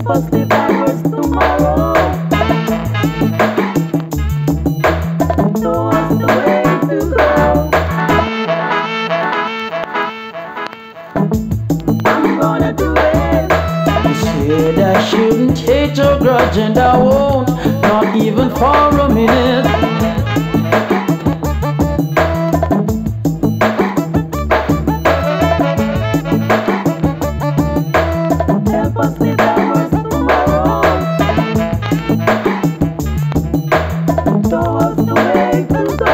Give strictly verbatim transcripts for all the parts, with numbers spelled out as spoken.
us live backwards tomorrow. Show us the way to go. I'm gonna do it. You said I shouldn't hate your grudge, and I won't, not even for a minute. Help us live backwards tomorrow. Show us the way to go.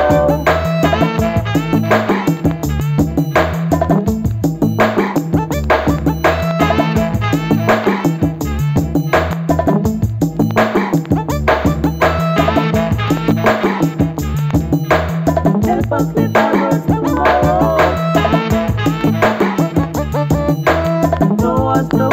Help us live backwards tomorrow. Show us the